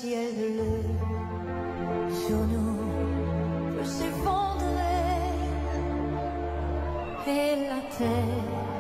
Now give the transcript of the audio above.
ciel bleu sur nous peut s'effondrer et la terre